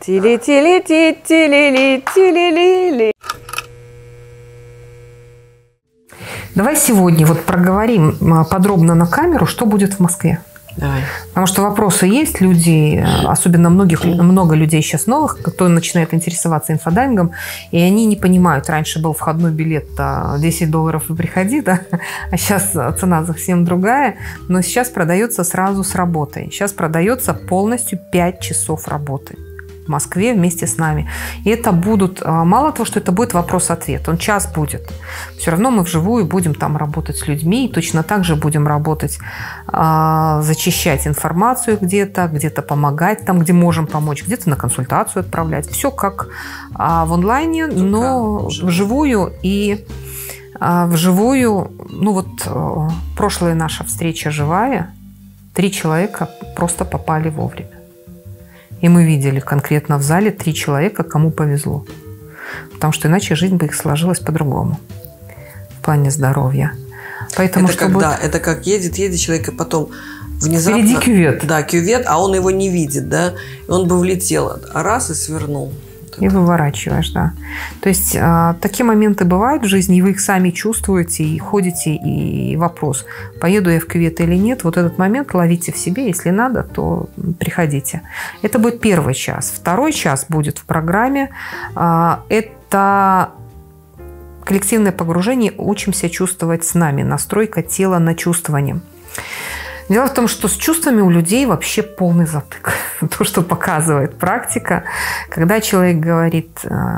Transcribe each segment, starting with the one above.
Тили-тили-ти-тили-ли-тили-ли-ли. Давай сегодня вот проговорим подробно на камеру, что будет в Москве. Давай. Потому что вопросы есть, люди, особенно много людей сейчас новых, кто начинает интересоваться инфодайвингом, и они не понимают, раньше был входной билет $10 и приходи, да? А сейчас цена совсем другая, но сейчас продается сразу с работой. Сейчас продается полностью 5 часов работы в Москве вместе с нами. И это будут, мало того, что это будет вопрос-ответ, он час будет. Все равно мы вживую будем там работать с людьми, и точно так же будем работать, зачищать информацию где-то помогать там, где можем помочь, где-то на консультацию отправлять. Все как в онлайне, но вживую. И вживую, ну вот прошлая наша встреча живая, 3 человека просто попали вовремя. И мы видели конкретно в зале 3 человека, кому повезло. Потому что иначе жизнь бы их сложилась по-другому. В плане здоровья. Поэтому, это когда? Это как едет человек, и потом внезапно... Впереди кювет. Да, кювет, а он его не видит, да? И он бы влетел, раз и свернул. И выворачиваешь, да. То есть такие моменты бывают в жизни, и вы их сами чувствуете, и ходите, и вопрос, поеду я в кювет или нет, вот этот момент ловите в себе, если надо, то приходите. Это будет 1 час. 2 час будет в программе. Это коллективное погружение, учимся чувствовать с нами, настройка тела на чувствование. Дело в том, что с чувствами у людей вообще полный затык. То, что показывает практика, когда человек говорит,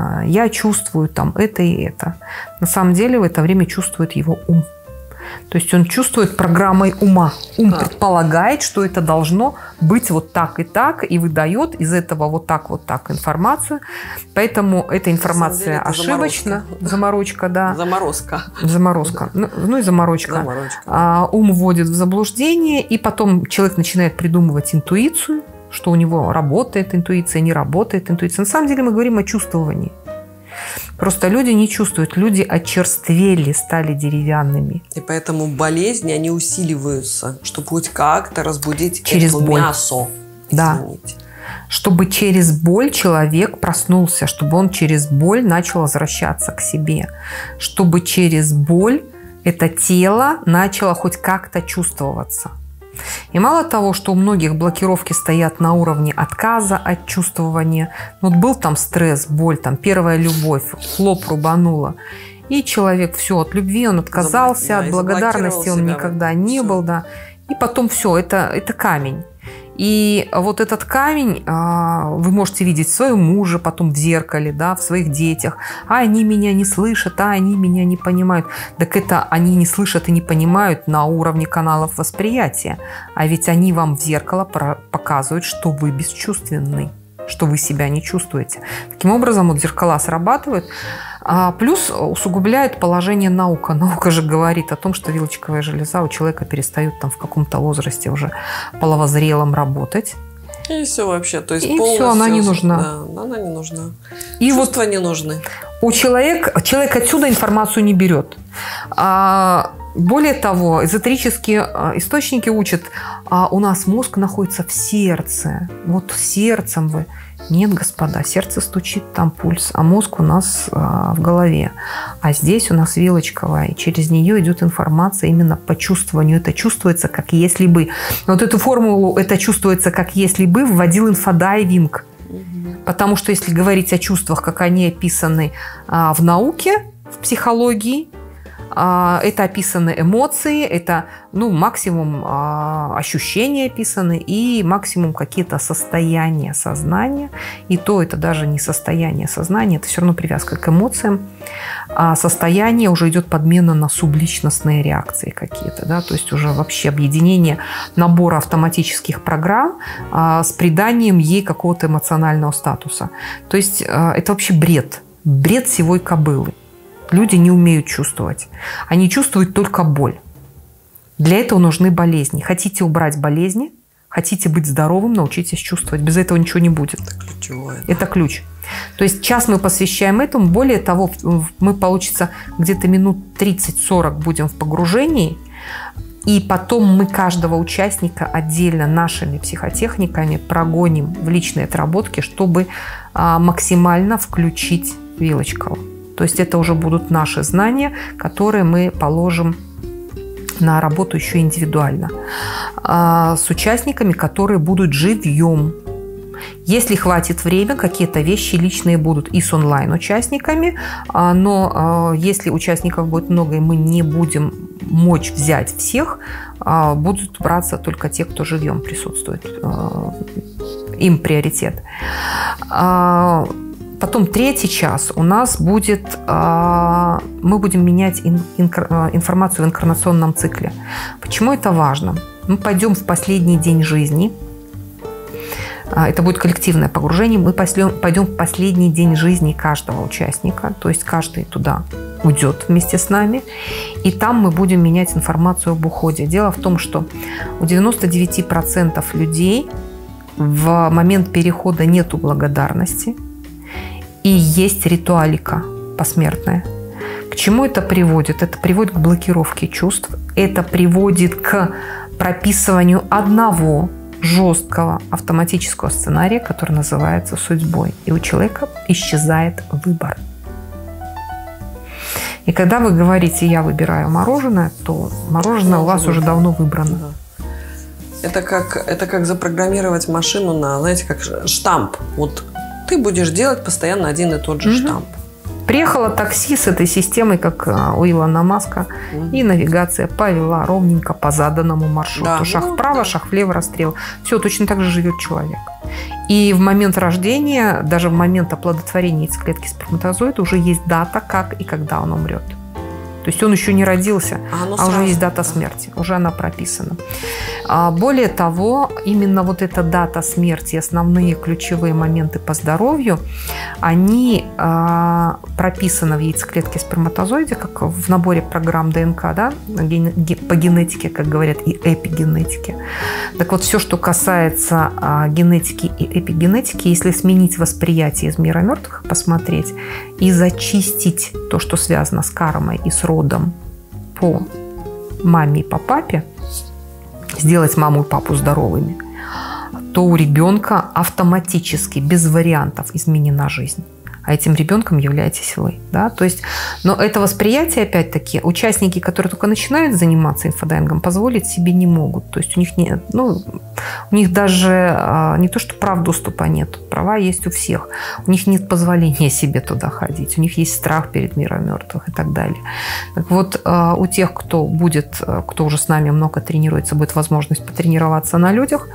я чувствую там это и это. На самом деле в это время чувствует его ум. То есть он чувствует программой ума. Ум предполагает, что это должно быть вот так, и выдает из этого вот так информацию. Поэтому эта информация ошибочна. Заморочка, да. Заморозка. Ну и заморочка. Ум вводит в заблуждение, и потом человек начинает придумывать интуицию, что у него работает интуиция, не работает интуиция. На самом деле мы говорим о чувствовании. Просто люди не чувствуют, люди очерствели, стали деревянными. И поэтому болезни, они усиливаются, чтобы хоть как-то разбудить через это боль. Мясо. Да. Извините. Чтобы через боль человек проснулся, чтобы он через боль начал возвращаться к себе, чтобы через боль это тело начало хоть как-то чувствоваться. И мало того, что у многих блокировки стоят на уровне отказа от чувствования, вот был там стресс, боль, там первая любовь, хлоп рубанула, и человек все, от любви он отказался, от благодарности он никогда не был, да, и потом все, это камень. И вот этот камень вы можете видеть в своем муже, потом в зеркале, да, в своих детях. А они меня не слышат, а они меня не понимают. Так это они не слышат и не понимают на уровне каналов восприятия. А ведь они вам в зеркало показывают, что вы бесчувственны, что вы себя не чувствуете. Таким образом, вот зеркала срабатывают. Плюс усугубляет положение наука. Наука же говорит о том, что вилочковая железа у человека перестает там в каком-то возрасте уже половозрелом работать. И все вообще. То есть и все, она не нужна. Да, она не нужна. И чувства вот не нужны. Человек отсюда информацию не берет. Более того, эзотерические источники учат, у нас мозг находится в сердце. Вот сердцем вы. Нет, господа, сердце стучит, там пульс, а мозг у нас в голове. А здесь у нас вилочковая, и через нее идет информация именно по чувствованию. Это чувствуется, как если бы. Вот эту формулу «это чувствуется, как если бы» вводил инфодайвинг. Потому что если говорить о чувствах, как они описаны в науке, в психологии, это описаны эмоции, это максимум ощущения описаны и максимум какие-то состояния сознания. И то это даже не состояние сознания, это все равно привязка к эмоциям. А состояние уже идет подмена на субличностные реакции какие-то. Да? То есть уже вообще объединение набора автоматических программ с приданием ей какого-то эмоционального статуса. То есть это вообще бред. Бред сивой кобылы. Люди не умеют чувствовать. Они чувствуют только боль. Для этого нужны болезни. Хотите убрать болезни, хотите быть здоровым, научитесь чувствовать. Без этого ничего не будет. Это ключевое. Это ключ. То есть час мы посвящаем этому. Более того, мы, получится, где-то минут 30-40 будем в погружении. И потом мы каждого участника отдельно нашими психотехниками прогоним в личные отработки, чтобы максимально включить Вилочкову. То есть это уже будут наши знания, которые мы положим на работу еще индивидуально. С участниками, которые будут живьем. Если хватит времени, какие-то вещи личные будут и с онлайн-участниками, но если участников будет много, и мы не будем мочь взять всех, будут браться только те, кто живьем присутствует. Им приоритет. Потом третий час у нас будет, мы будем менять информацию в инкарнационном цикле. Почему это важно? Мы пойдем в последний день жизни. Это будет коллективное погружение. Мы пойдем в последний день жизни каждого участника. То есть каждый туда уйдет вместе с нами. И там мы будем менять информацию об уходе. Дело в том, что у 99% людей в момент перехода нету благодарности. И есть ритуалика посмертная. К чему это приводит? Это приводит к блокировке чувств. Это приводит к прописыванию одного жесткого автоматического сценария, который называется судьбой. И у человека исчезает выбор. И когда вы говорите «я выбираю мороженое», то мороженое у вас уже давно выбрано. Это как запрограммировать машину на, знаете, как штамп. Вот ты будешь делать постоянно один и тот же штамп. Приехало такси с этой системой, как у Илона Маска, и навигация повела ровненько по заданному маршруту. Да, шаг вправо, шаг влево, расстрел. Все, точно так же живет человек. И в момент рождения, даже в момент оплодотворения яйцеклетки сперматозоида уже есть дата, как и когда он умрет. То есть он еще не родился, а уже есть дата смерти, уже она прописана. Более того, именно вот эта дата смерти, основные ключевые моменты по здоровью, они прописаны в яйцеклетке сперматозоиде, как в наборе программ ДНК, да, по генетике, как говорят, и эпигенетике. Так вот, все, что касается генетики и эпигенетики, если сменить восприятие из мира мертвых, посмотреть и зачистить то, что связано с кармой и с родом по маме и по папе, сделать маму и папу здоровыми, то у ребенка автоматически, без вариантов, изменена жизнь. А этим ребенком являетесь вы. Да? То есть, но это восприятие, опять-таки, участники, которые только начинают заниматься инфодайингом, позволить себе не могут. То есть у них, нет, у них даже не то, что прав доступа нет, права есть у всех. У них нет позволения себе туда ходить. У них есть страх перед миром мертвых и так далее. Так вот, у тех, кто уже с нами много тренируется, будет возможность потренироваться на людях,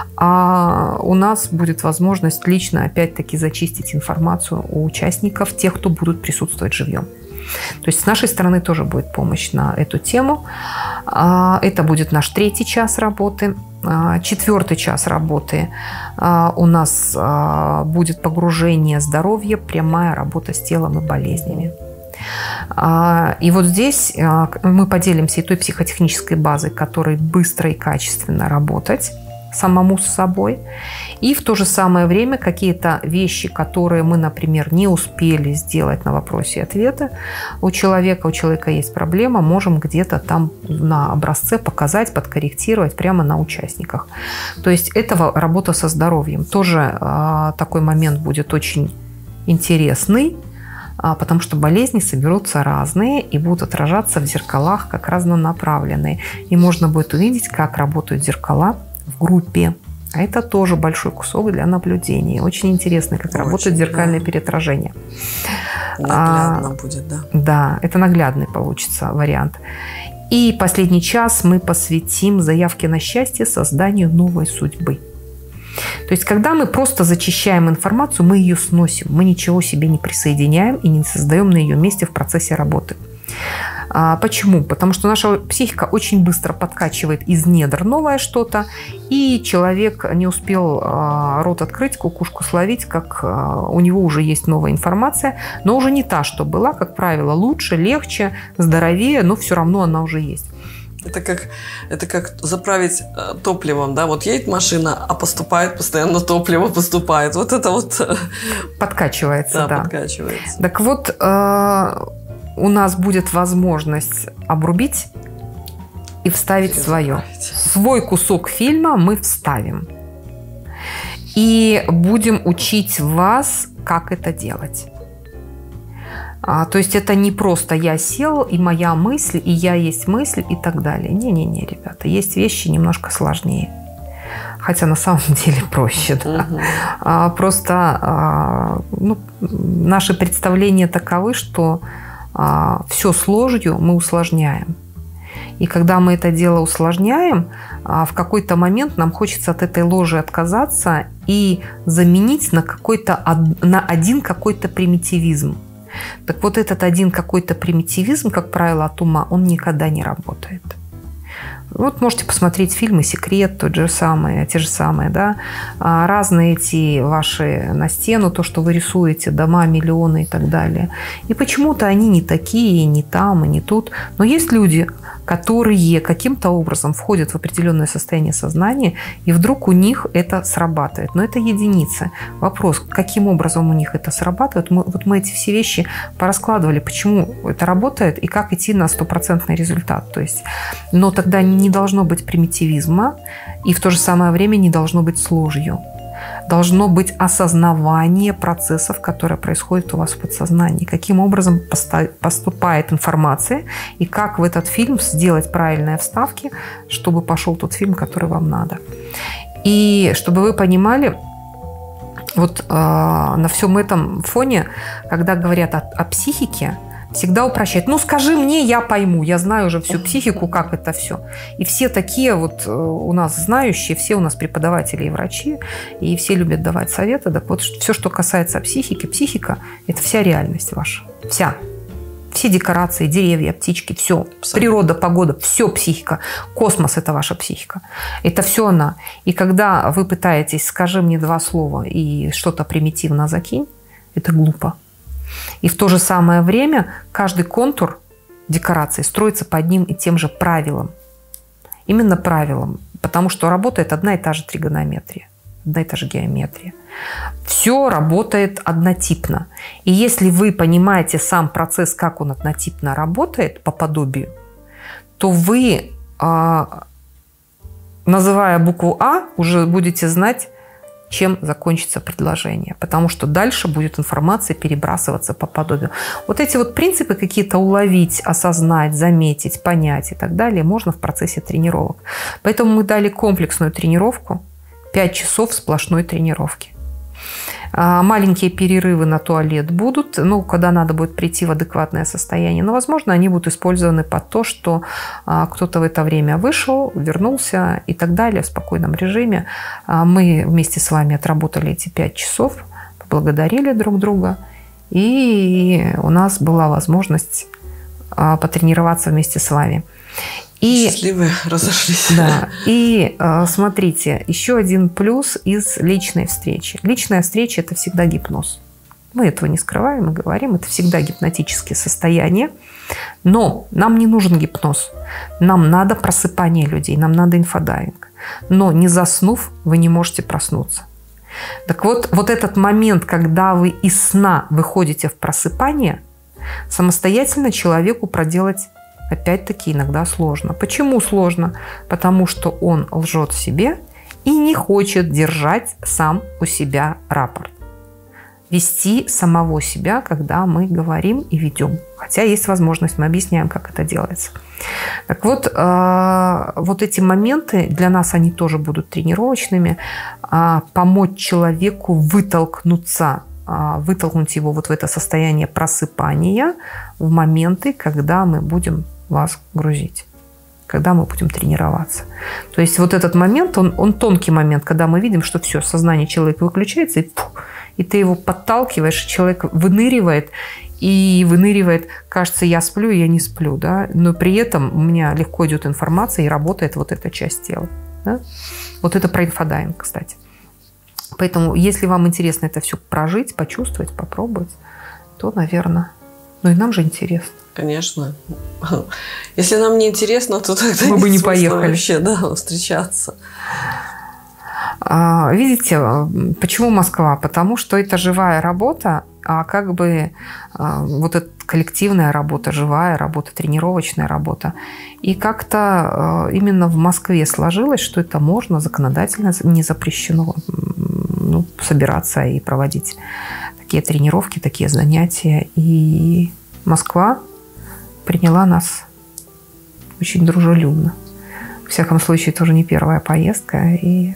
а у нас будет возможность лично, опять-таки, зачистить информацию у участников, тех, кто будут присутствовать живьем. То есть с нашей стороны тоже будет помощь на эту тему. Это будет наш 3-й час работы. 4-й час работы у нас будет погружение здоровья, прямая работа с телом и болезнями. И вот здесь мы поделимся и той психотехнической базой, которой быстро и качественно работать самому с собой. И в то же самое время какие-то вещи, которые мы, например, не успели сделать на вопросе и ответы у человека есть проблема, можем где-то там на образце показать, подкорректировать прямо на участниках. То есть это работа со здоровьем. Тоже такой момент будет очень интересный, потому что болезни соберутся разные и будут отражаться в зеркалах как разнонаправленные. И можно будет увидеть, как работают зеркала в группе. А это тоже большой кусок для наблюдения. Очень интересно, как работает зеркальное переотражение. Наглядно будет, да? Да, это наглядный получится вариант. И последний час мы посвятим заявке на счастье, созданию новой судьбы. То есть, когда мы просто зачищаем информацию, мы ее сносим. Мы ничего себе не присоединяем и не создаем на ее месте в процессе работы. Почему? Потому что наша психика очень быстро подкачивает из недр новое что-то, и человек не успел рот открыть, кукушку словить, как у него уже есть новая информация, но уже не та, что была, как правило, лучше, легче, здоровее, но все равно она уже есть. Это как заправить топливом, да? Вот едет машина, а поступает постоянно топливо, поступает. Вот это вот... Подкачивается, да. Подкачивается. Так вот... у нас будет возможность обрубить и вставить свое. Свой кусок фильма мы вставим. И будем учить вас, как это делать. То есть это не просто я сел, и моя мысль, и я есть мысль, и так далее. Не-не-не, ребята, есть вещи немножко сложнее. Хотя на самом деле проще. Да? Просто наши представления таковы, что все с ложью мы усложняем. И когда мы это дело усложняем, в какой-то момент нам хочется от этой ложи отказаться и заменить на один какой-то примитивизм. Так вот этот один какой-то примитивизм, как правило, от ума, он никогда не работает. Вот можете посмотреть фильмы «Секрет», те же самые, да, разные эти ваши на стену, то, что вы рисуете, дома, миллионы и так далее. И почему-то они не такие, и не там, и не тут. Но есть люди, которые каким-то образом входят в определенное состояние сознания, и вдруг у них это срабатывает. Но это единицы. Вопрос, каким образом у них это срабатывает. Мы эти все вещи пораскладывали, почему это работает и как идти на стопроцентный результат. То есть, но тогда не должно быть примитивизма, и в то же самое время не должно быть с ложью. Должно быть осознавание процессов, которые происходят у вас в подсознании. Каким образом поступает информация, и как в этот фильм сделать правильные вставки, чтобы пошел тот фильм, который вам надо. И чтобы вы понимали, вот на всем этом фоне, когда говорят о психике, всегда упрощает. Ну, скажи мне, я пойму. Я знаю уже всю психику, как это все. И все такие вот у нас знающие, все у нас преподаватели и врачи, и все любят давать советы. Так вот, все, что касается психики, психика – это вся реальность ваша. Вся. Все декорации, деревья, птички, все. Абсолютно. Природа, погода, все психика. Космос – это ваша психика. Это все она. И когда вы пытаетесь, скажи мне 2 слова и что-то примитивно закинь, это глупо. И в то же самое время каждый контур декорации строится по одним и тем же правилам. Именно правилам. Потому что работает одна и та же тригонометрия, одна и та же геометрия. Все работает однотипно. И если вы понимаете сам процесс, как он однотипно работает по подобию, то вы, называя букву А, уже будете знать, чем закончится предложение. Потому что дальше будет информация перебрасываться по подобию. Вот эти вот принципы какие-то уловить, осознать, заметить, понять и так далее можно в процессе тренировок. Поэтому мы дали комплексную тренировку, 5 часов сплошной тренировки. Маленькие перерывы на туалет будут, когда надо будет прийти в адекватное состояние. Но, возможно, они будут использованы под то, что кто-то в это время вышел, вернулся и так далее в спокойном режиме. Мы вместе с вами отработали эти 5 часов, поблагодарили друг друга, и у нас была возможность потренироваться вместе с вами. И, счастливые разошлись. Да. И смотрите, еще один плюс из личной встречи. Личная встреча – это всегда гипноз. Мы этого не скрываем, мы говорим, это всегда гипнотические состояния. Но нам не нужен гипноз. Нам надо просыпание людей, нам надо инфодайвинг. Но не заснув, вы не можете проснуться. Так вот этот момент, когда вы из сна выходите в просыпание, самостоятельно человеку проделать опять-таки иногда сложно. Почему сложно? Потому что он лжет себе и не хочет держать сам у себя рапорт. Вести самого себя, когда мы говорим и ведем. Хотя есть возможность, мы объясняем, как это делается. Так вот, вот эти моменты, для нас они тоже будут тренировочными. Помочь человеку вытолкнуть его вот в это состояние просыпания в моменты, когда мы будем вас грузить, когда мы будем тренироваться. То есть вот этот момент, он тонкий момент, когда мы видим, что все, сознание человека выключается, и ты его подталкиваешь, человек выныривает, кажется, я сплю, я не сплю, да? Но при этом у меня легко идет информация и работает вот эта часть тела. Да? Вот это про инфодайвинг, кстати. Поэтому, если вам интересно это все прожить, почувствовать, попробовать, то, наверное, и нам же интересно. Конечно. Если нам не интересно, то тогда мы бы не поехали вообще, да, встречаться. Видите, почему Москва? Потому что это живая работа, а как бы вот эта коллективная работа, живая работа, тренировочная работа. И как-то именно в Москве сложилось, что это можно, законодательно не запрещено собираться и проводить такие тренировки, такие занятия. И Москва приняла нас очень дружелюбно. В всяком случае, тоже не первая поездка, и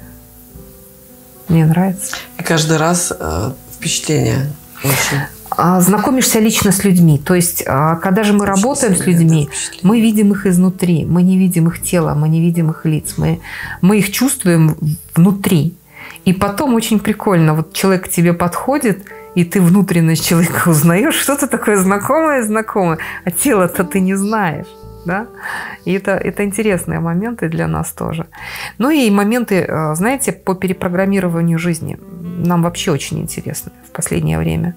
мне нравится. И каждый раз впечатление очень. Знакомишься лично с людьми. То есть, когда же мы работаем с людьми, мы видим их изнутри. Мы не видим их тела, мы не видим их лиц. Мы их чувствуем внутри. И потом очень прикольно. Вот человек к тебе подходит, и ты внутренность человека узнаешь. Что-то такое знакомое. А тело-то ты не знаешь. Да? И это интересные моменты для нас тоже. Ну и моменты, знаете, по перепрограммированию жизни нам вообще очень интересны в последнее время.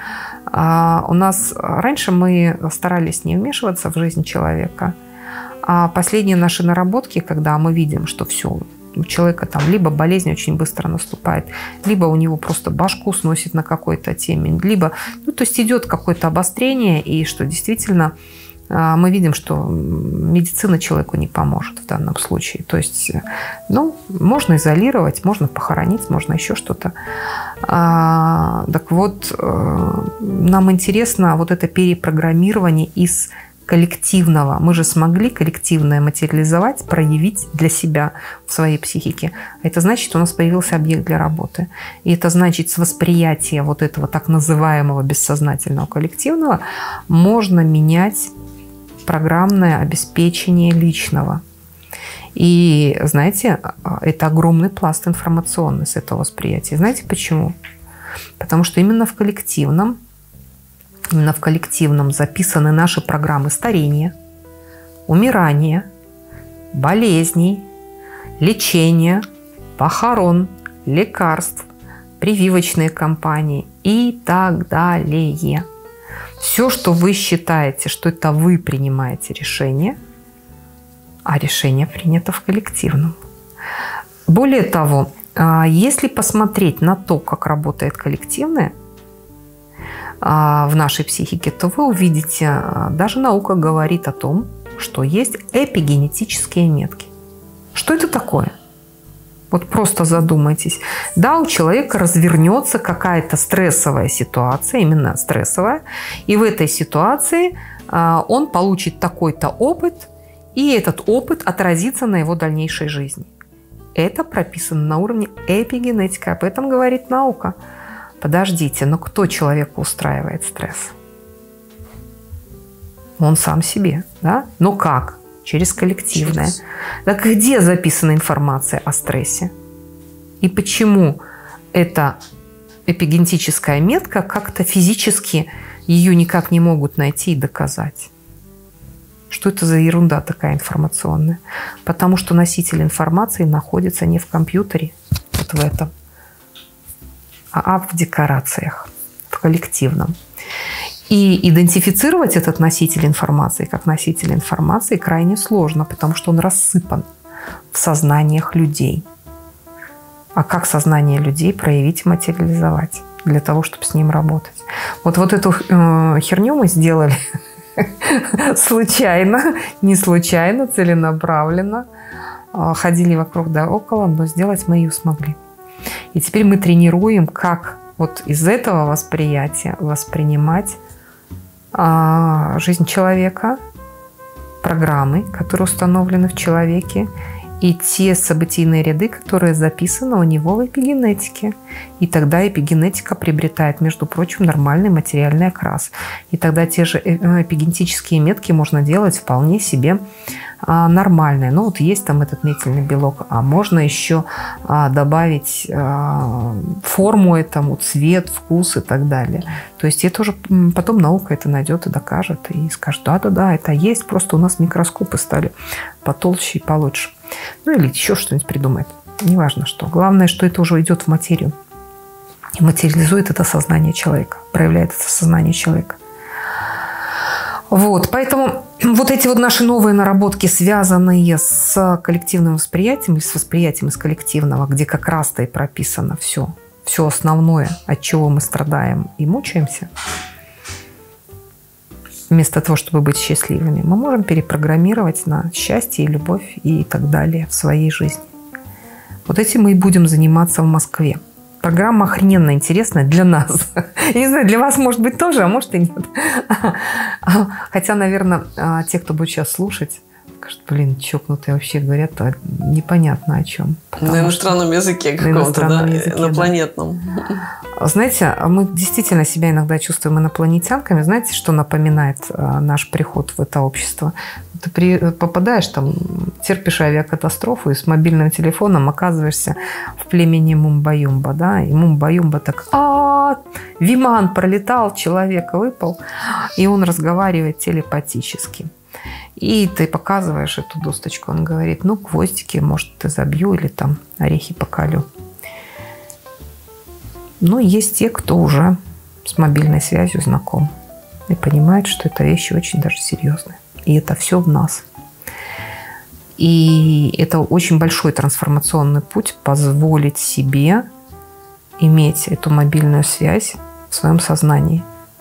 У нас раньше мы старались не вмешиваться в жизнь человека, а последние наши наработки, когда мы видим, что все, у человека там либо болезнь очень быстро наступает, либо у него просто башку сносит на какой-то теме, либо, то есть идет какое-то обострение, и что действительно мы видим, что медицина человеку не поможет в данном случае. То есть, можно изолировать, можно похоронить, можно еще что-то. Так вот, нам интересно вот это перепрограммирование из коллективного. Мы же смогли коллективное материализовать, проявить для себя в своей психике. Это значит, у нас появился объект для работы. И это значит, с восприятия вот этого так называемого бессознательного коллективного можно менять программное обеспечение личного. И, знаете, это огромный пласт информационный с этого восприятия. Знаете почему? Потому что именно в коллективном записаны наши программы старения, умирания, болезней, лечения, похорон, лекарств, прививочные кампании и так далее. Все, что вы считаете, что это вы принимаете решение, а решение принято в коллективном. Более того, если посмотреть на то, как работает коллективное в нашей психике, то вы увидите, даже наука говорит о том, что есть эпигенетические метки. Что это такое? Вот просто задумайтесь. Да, у человека развернется какая-то стрессовая ситуация, именно стрессовая, и в этой ситуации он получит такой-то опыт, и этот опыт отразится на его дальнейшей жизни. Это прописано на уровне эпигенетики, об этом говорит наука. Подождите, но кто человеку устраивает стресс? Он сам себе, да? Но как? Через коллективное. Так где записана информация о стрессе? И почему эта эпигенетическая метка как-то физически ее никак не могут найти и доказать? Что это за ерунда такая информационная? Потому что носитель информации находится не в компьютере, вот в этом, а в декорациях, в коллективном. И идентифицировать этот носитель информации как носитель информации крайне сложно, потому что он рассыпан в сознаниях людей. А как сознание людей проявить и материализовать для того, чтобы с ним работать? Вот эту херню мы сделали случайно, не случайно, целенаправленно. Ходили вокруг да около, но сделать мы ее смогли. И теперь мы тренируем, как вот из этого восприятия воспринимать жизнь человека, программы, которые установлены в человеке, и те событийные ряды, которые записаны у него в эпигенетике. И тогда эпигенетика приобретает, между прочим, нормальный материальный окрас. И тогда те же эпигенетические метки можно делать вполне себе нормальные. Ну вот есть там этот метильный белок, а можно еще добавить форму этому, цвет, вкус и так далее. То есть это уже потом наука это найдет и докажет, и скажет, да, это есть, просто у нас микроскопы стали потолще и получше. Ну или еще что-нибудь придумает. Неважно что. Главное, что это уже идет в материю. И материализует это сознание человека. Проявляет это сознание человека. Вот, поэтому вот эти вот наши новые наработки, связанные с коллективным восприятием, с восприятием из коллективного, где как раз-то и прописано все основное, от чего мы страдаем и мучаемся, вместо того, чтобы быть счастливыми, мы можем перепрограммировать на счастье и любовь и так далее в своей жизни. Вот этим мы и будем заниматься в Москве. Программа охрененно интересная для нас. Я не знаю, для вас, может быть, тоже, а может и нет. Хотя, наверное, те, кто будет сейчас слушать, скажут, блин, чокнутые вообще говорят непонятно о чем. На иностранном языке каком-то, да? Инопланетном. Знаете, мы действительно себя иногда чувствуем инопланетянками. Знаете, что напоминает наш приход в это общество? Ты попадаешь там, терпишь авиакатастрофу и с мобильным телефоном оказываешься в племени Мумба-Юмба, да? И Мумба-Юмба так, Виман пролетал, человек выпал, и он разговаривает телепатически. И ты показываешь эту досточку, он говорит, ну, гвоздики, может, ты забью или там орехи поколю. Но есть те, кто уже с мобильной связью знаком и понимает, что это вещи очень даже серьезные. И это все в нас. И это очень большой трансформационный путь позволить себе иметь эту мобильную связь в своем сознании,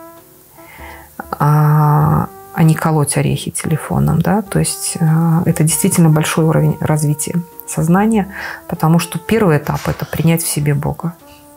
а не колоть орехи телефоном. Да? То есть это действительно большой уровень развития сознания, потому что первый этап – это принять в себе Бога.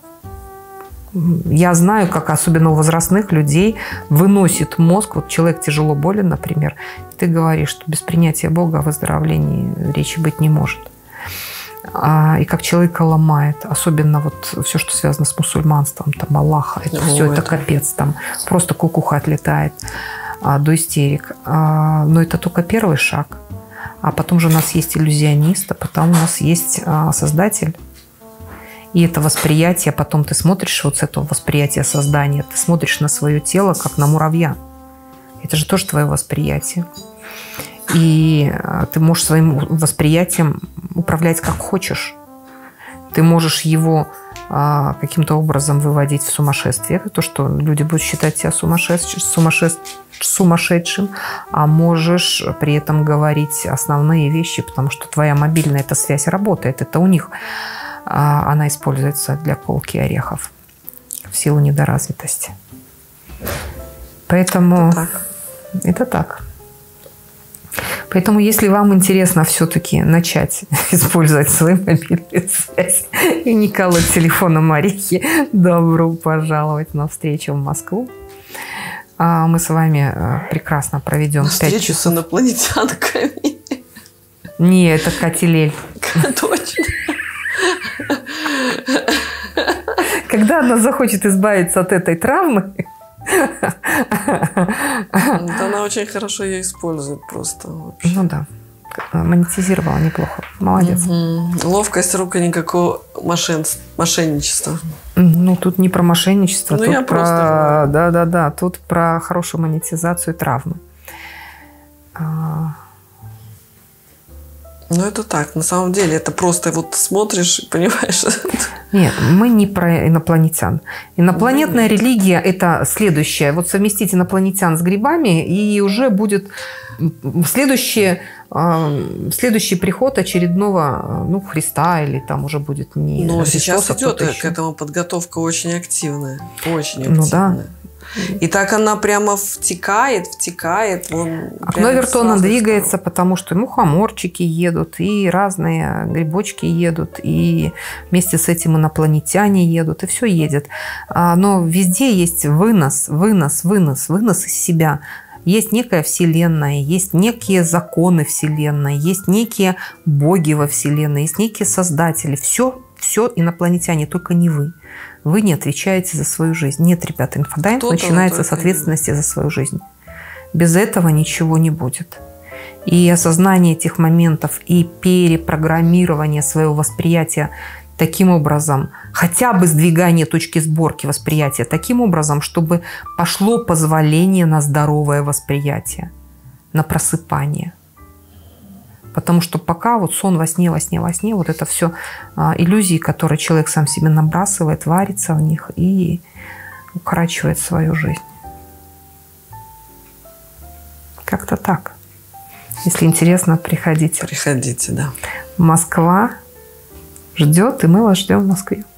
Я знаю, как особенно у возрастных людей выносит мозг. Вот человек тяжело болен, например, и ты говоришь, что без принятия Бога о выздоровлении речи быть не может. И как человека ломает. Особенно вот все, что связано с мусульманством, там Аллаха, это все, это капец. Там просто кукуха отлетает до истерик. Но это только первый шаг. А потом же у нас есть иллюзионист, а потом у нас есть создатель. И это восприятие, потом ты смотришь вот с этого восприятия создания, ты смотришь на свое тело, как на муравья. Это же тоже твое восприятие. И ты можешь своим восприятием управлять как хочешь. Ты можешь его каким-то образом выводить в сумасшествие. Это то, что люди будут считать тебя сумасшедшим, а можешь при этом говорить основные вещи, потому что твоя мобильная эта связь работает. Это у них она используется для колки орехов в силу недоразвитости. Поэтому это так. Поэтому, если вам интересно все-таки начать использовать свою мобильную связь и не колоть телефоном орехи, добро пожаловать на встречу в Москву. Мы с вами прекрасно проведем 5 часов. Встречу с инопланетянками. Не, это Катилель. Точно. Когда она захочет избавиться от этой травмы, она очень хорошо ее использует просто. Вообще. Ну да, монетизировала неплохо. Молодец. Ловкость рук и никакого мошенничества. Ну, тут не про мошенничество, ну, тут я про... Да, тут про хорошую монетизацию травмы. Ну, это так. На самом деле, это просто вот смотришь и понимаешь. Нет, мы не про инопланетян. Инопланетная религия – это следующее. Вот совместить инопланетян с грибами, и уже будет следующий приход очередного Христа, или там уже будет не Но Христос, сейчас идет к этому подготовка очень активная. Очень активная. Ну да. И так она прямо втекает. Окно Вертона двигается, потому что мухоморчики едут, и разные грибочки едут, и вместе с этим инопланетяне едут, и все едет. Но везде есть вынос из себя. Есть некая вселенная, есть некие законы вселенной, есть некие боги во вселенной, есть некие создатели. Все инопланетяне, только не вы. Вы не отвечаете за свою жизнь. Нет, ребята, инфодайинг начинается с ответственности за свою жизнь. Без этого ничего не будет. И осознание этих моментов, и перепрограммирование своего восприятия таким образом, хотя бы сдвигание точки сборки восприятия таким образом, чтобы пошло позволение на здоровое восприятие, на просыпание. Потому что пока вот сон во сне, вот это все иллюзии, которые человек сам себе набрасывает, варится в них и укорачивает свою жизнь. Как-то так. Если интересно, приходите. Приходите, да. Москва ждет, и мы вас ждем в Москве.